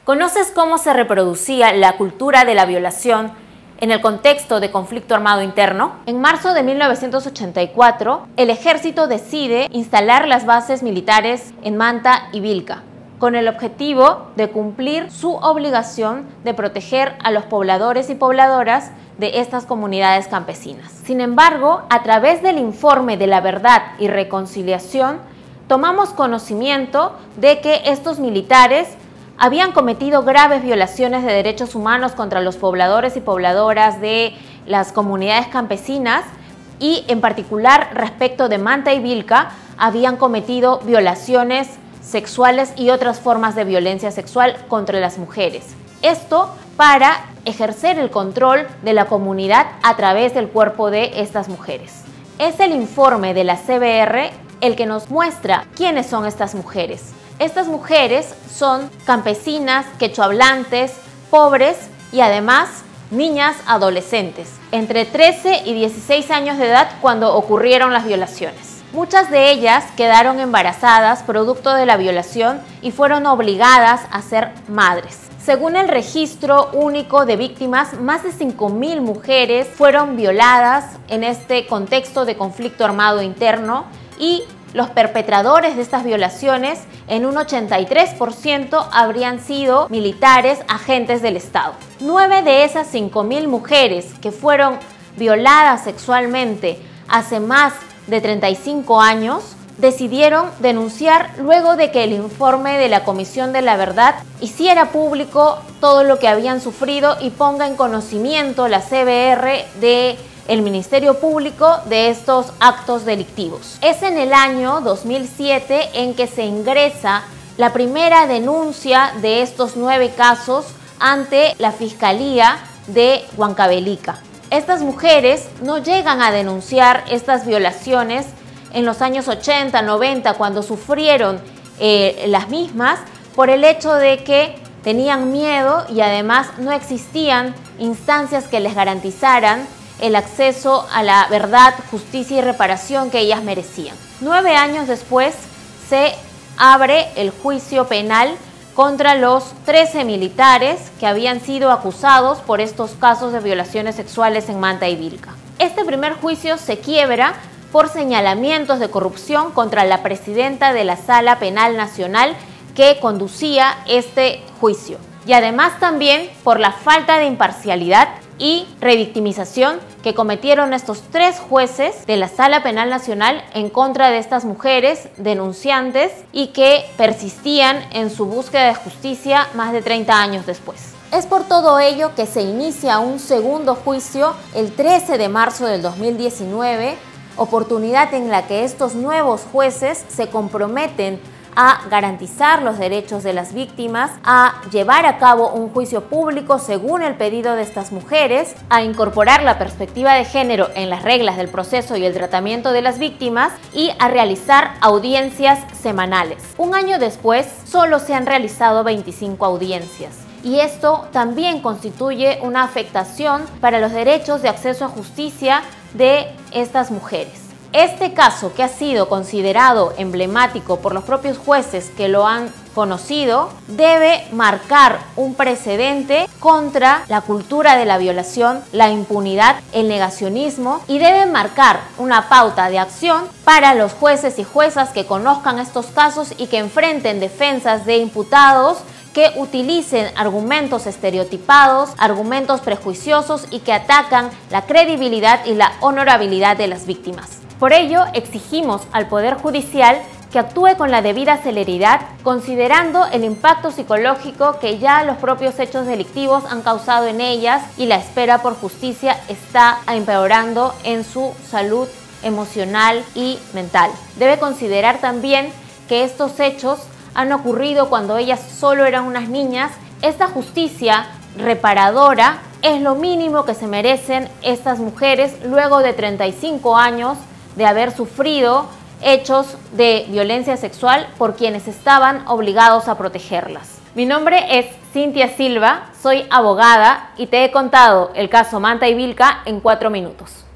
¿Conoces cómo se reproducía la cultura de la violación en el contexto de conflicto armado interno? En marzo de 1984, el ejército decide instalar las bases militares en Manta y Vilca, con el objetivo de cumplir su obligación de proteger a los pobladores y pobladoras de estas comunidades campesinas. Sin embargo, a través del informe de la Verdad y Reconciliación, tomamos conocimiento de que estos militares habían cometido graves violaciones de derechos humanos contra los pobladores y pobladoras de las comunidades campesinas y, en particular, respecto de Manta y Vilca, habían cometido violaciones sexuales y otras formas de violencia sexual contra las mujeres. Esto para ejercer el control de la comunidad a través del cuerpo de estas mujeres. Es el informe de la CBR el que nos muestra quiénes son estas mujeres. Estas mujeres son campesinas, quechohablantes, pobres y además niñas adolescentes, entre 13 y 16 años de edad cuando ocurrieron las violaciones. Muchas de ellas quedaron embarazadas producto de la violación y fueron obligadas a ser madres. Según el Registro Único de Víctimas, más de 5.000 mujeres fueron violadas en este contexto de conflicto armado interno y los perpetradores de estas violaciones, en un 83%, habrían sido militares, agentes del Estado. 9 de esas 5.000 mujeres que fueron violadas sexualmente hace más de 35 años, decidieron denunciar luego de que el informe de la Comisión de la Verdad hiciera público todo lo que habían sufrido y ponga en conocimiento la CBR de el Ministerio Público de estos actos delictivos. Es en el año 2007 en que se ingresa la primera denuncia de estos 9 casos ante la Fiscalía de Huancavelica. Estas mujeres no llegan a denunciar estas violaciones en los años 80, 90, cuando sufrieron las mismas, por el hecho de que tenían miedo y además no existían instancias que les garantizaran el acceso a la verdad, justicia y reparación que ellas merecían. 9 años después se abre el juicio penal contra los 13 militares que habían sido acusados por estos casos de violaciones sexuales en Manta y Vilca. Este primer juicio se quiebra por señalamientos de corrupción contra la presidenta de la Sala Penal Nacional que conducía este juicio, y además también por la falta de imparcialidad y revictimización que cometieron estos 3 jueces de la Sala Penal Nacional en contra de estas mujeres denunciantes y que persistían en su búsqueda de justicia más de 30 años después. Es por todo ello que se inicia un segundo juicio el 13 de marzo del 2019, oportunidad en la que estos nuevos jueces se comprometen a garantizar los derechos de las víctimas, a llevar a cabo un juicio público según el pedido de estas mujeres, a incorporar la perspectiva de género en las reglas del proceso y el tratamiento de las víctimas y a realizar audiencias semanales. Un año después, solo se han realizado 25 audiencias. Y esto también constituye una afectación para los derechos de acceso a justicia de estas mujeres. Este caso, que ha sido considerado emblemático por los propios jueces que lo han conocido, debe marcar un precedente contra la cultura de la violación, la impunidad, el negacionismo, y debe marcar una pauta de acción para los jueces y juezas que conozcan estos casos y que enfrenten defensas de imputados que utilicen argumentos estereotipados, argumentos prejuiciosos y que atacan la credibilidad y la honorabilidad de las víctimas. Por ello, exigimos al Poder Judicial que actúe con la debida celeridad, considerando el impacto psicológico que ya los propios hechos delictivos han causado en ellas y la espera por justicia está empeorando en su salud emocional y mental. Debe considerar también que estos hechos han ocurrido cuando ellas solo eran unas niñas. Esta justicia reparadora es lo mínimo que se merecen estas mujeres luego de 35 años de haber sufrido hechos de violencia sexual por quienes estaban obligados a protegerlas. Mi nombre es Cintia Silva, soy abogada y te he contado el caso Manta y Vilca en 4 minutos.